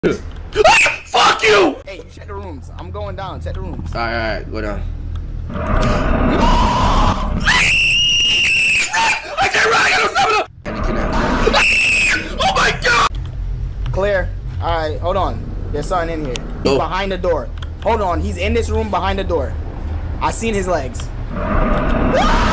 Fuck you! Hey, you check the rooms. I'm going down. Check the rooms. Alright, go down. I can't run! I got no stamina! Oh my god! Clear. Alright, hold on. There's something in here. He's behind the door. Hold on. He's in this room behind the door. I seen his legs.